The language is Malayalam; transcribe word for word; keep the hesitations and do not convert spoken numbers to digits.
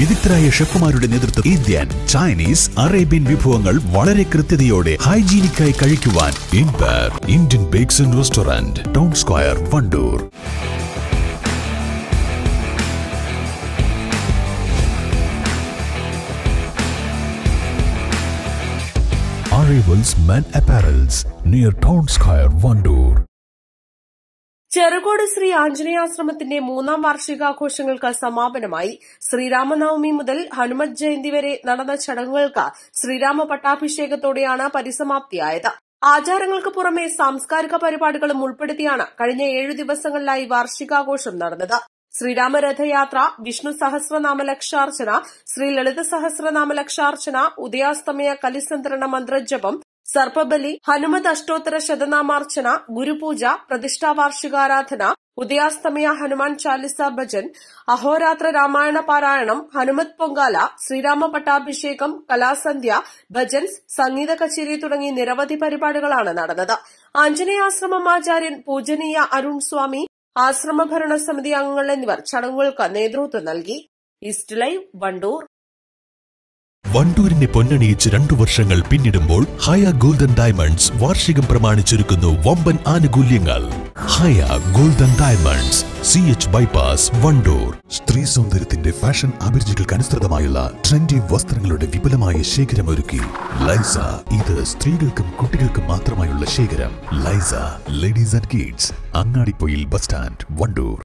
വിദഗ്ധരായ ഷെഫുമാരുടെ നേതൃത്വം ഇന്ത്യൻ, ചൈനീസ്, അറേബ്യൻ വിഭവങ്ങൾ വളരെ കൃത്യതയോടെ ഹൈജീനിക്കായി കഴിക്കുവാൻ enquiry Indian bakes and restaurant, town square, Vandoor. Arrivals Men Apparels near Town Square, Vandoor. Cherukode Shri ആഞ്ജനേയാശ്രമത്തിന്റെ മൂന്നാം വാർഷികാഘോഷങ്ങൾക്ക് സമാപനമായി. ശ്രീരാമനവമി മുതൽ ഹനുമത് ജയന്തി വരെ നടന്ന ചടങ്ങുകൾക്ക് ശ്രീരാമ പട്ടാഭിഷേകത്തോടെയാണ് പരിസമാപ്തിയായത്. ആചാരങ്ങൾക്ക് പുറമെ സാംസ്കാരിക പരിപാടികളും ഉൾപ്പെടുത്തിയാണ് കഴിഞ്ഞ ഏഴു ദിവസങ്ങളിലായി വാർഷികാഘോഷം നടന്നത്. ശ്രീരാമരഥയാത്ര, വിഷ്ണു സഹസ്രനാമ ലക്ഷാർച്ചന, ശ്രീ ലളിത സഹസ്രനാമ ലക്ഷാർച്ചന, ഉദയാസ്തമയ കലിസന്ത്രണ മന്ത്രജപം, സർപ്പബലി, ഹനുമത് അഷ്ടോത്തര ശതനാമാർച്ചന, ഗുരുപൂജ, പ്രതിഷ്ഠാ വാർഷികാരാധന, ഉദയാസ്തമയ ഹനുമാൻ ചാലിസ ഭജൻ, അഹോരാത്ര രാമായണ പാരായണം, ഹനുമത് പൊങ്കാല, ശ്രീരാമ പട്ടാഭിഷേകം, കലാസന്ധ്യ, ഭജൻസ്, സംഗീത കച്ചേരി തുടങ്ങി നിരവധി പരിപാടികളാണ് നടന്നത്. ആഞ്ജനേയാശ്രമം ആചാര്യൻ പൂജനീയ അരുൺ സ്വാമി, ആശ്രമ ഭരണസമിതി അംഗങ്ങൾ എന്നിവർ ചടങ്ങുകൾക്ക് നേതൃത്വം നൽകി. East live, Vandoor. വണ്ടൂരിനെ പൊന്നണിയിച്ച് രണ്ടു വർഷങ്ങൾ പിന്നിടുമ്പോൾ ഹയ ഗോൾഡൻ ഡയമണ്ട്സ് വാർഷികം പ്രമാണിച്ചൊരുക്കുന്നു വമ്പൻ ആനുകൂല്യങ്ങൾ. Haya golden diamonds, C H bypass, Vandoor. സ്ത്രീ സൗന്ദര്യത്തിന്റെ ഫാഷൻ അഭിരുചികൾക്ക് അനുസൃതമായുള്ള ട്രെൻഡി വസ്ത്രങ്ങളുടെ വിപുലമായ ശേഖരമൊരുക്കി ലൈസ. ഇത് സ്ത്രീകൾക്കും കുട്ടികൾക്കും മാത്രമായുള്ള ശേഖരം. Laisa ladies and kids, Angadipoyil bus stand, Wandoor.